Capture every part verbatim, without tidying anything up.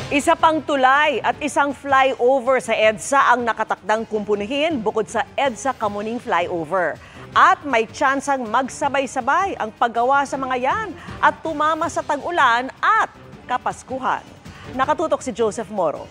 Isa pang tulay at isang flyover sa EDSA ang nakatakdang kumpunihin bukod sa EDSA Kamuning Flyover. At may tsansang magsabay-sabay ang paggawa sa mga yan at tumama sa tag-ulan at Kapaskuhan. Nakatutok si Joseph Moro.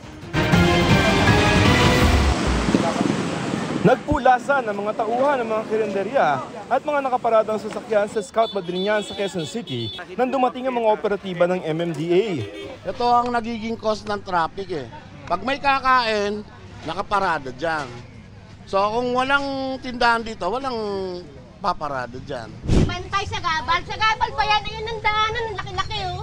Nagpulasan ang mga tauhan ng mga karinderya at mga nakaparadang sasakyan sa Scout Madrinian sa Quezon City nang dumating ang mga operatiba ng M M D A. Ito ang nagiging cause ng traffic eh. Pag may kakain, nakaparada dyan. So kung walang tindahan dito, walang paparada dyan. Bantay sa gabal. Sa gabal pa yan. Ayun ang daanan. Ang laki-laki oh.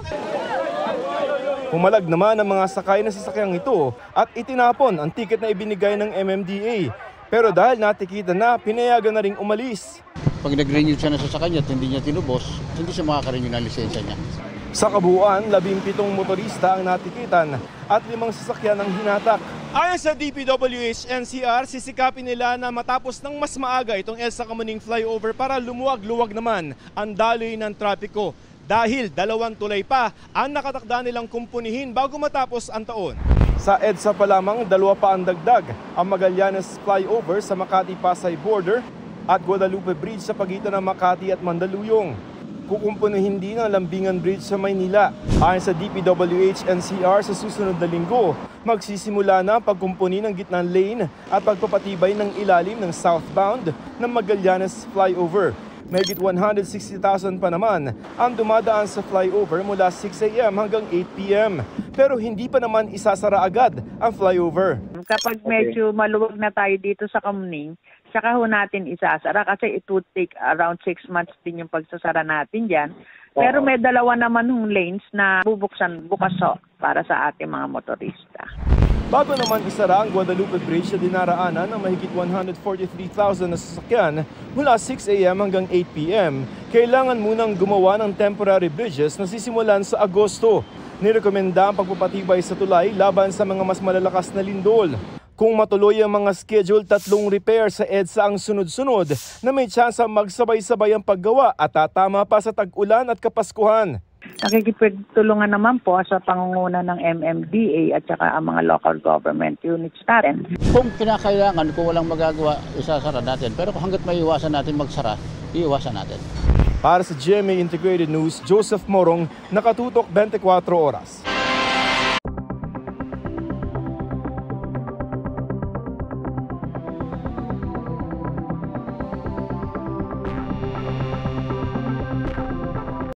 Pumalag naman ang mga sakay na sasakyang ito at itinapon ang tiket na ibinigay ng M M D A. Pero dahil natikitan na, pinayagan na ring umalis. Pag nag-renew siya na sa kanya at hindi niya tinubos, hindi siya makaka-renew ng lisensya niya. Sa kabuuan, labing pitong motorista ang natikitan at limang sasakyan ang hinatak. Ayon sa D P W H N C R, sisikapin nila na matapos ng mas maaga itong EDSA Kamuning Flyover para lumuwag-luwag naman ang daloy ng trapiko. Dahil dalawang tulay pa ang nakatakda nilang kumpunihin bago matapos ang taon. Sa EDSA pa lamang, dalawa pa ang dagdag, ang Magallanes Flyover sa Makati-Pasay border at Guadalupe Bridge sa pagitan ng Makati at Mandaluyong. Kukumpunihin din ang Lambingan Bridge sa Maynila. Ayon sa D P W H N C R, sa susunod na linggo, magsisimula na ang pagkumpuni ng gitnang lane at pagpapatibay ng ilalim ng southbound ng Magallanes Flyover. Mahigit one hundred sixty thousand pa naman ang dumadaan sa flyover mula six a m hanggang eight p m Pero hindi pa naman isasara agad ang flyover. Kapag medyo maluwag na tayo dito sa Kamuning, saka ho natin isasara kasi it would take around six months din yung pagsasara natin dyan. Pero may dalawa naman hong lanes na bubuksan bukas ho para sa ating mga motorista. Bago naman isara ang Guadalupe Bridge sa dinaraanan ng mahigit one hundred forty-three thousand na sasakyan mula six a m hanggang eight p m, kailangan munang gumawa ng temporary bridges na sisimulan sa Agosto. Nirekomenda ang pagpapatibay sa tulay laban sa mga mas malalakas na lindol. Kung matuloy ang mga schedule, tatlong repair sa EDSA ang sunod-sunod na may tsansa magsabay-sabay ang paggawa at tatama pa sa tag-ulan at Kapaskuhan. Nakikipagtulungan naman po sa pangunguna ng M M D A at saka ang mga local government units natin. Kung kinakailangan, kung walang magagawa, isasara natin. Pero hanggat may iwasan natin magsara, iiwasan natin. Para sa G M A Integrated News, Joseph Morong, Nakatutok twenty-four oras.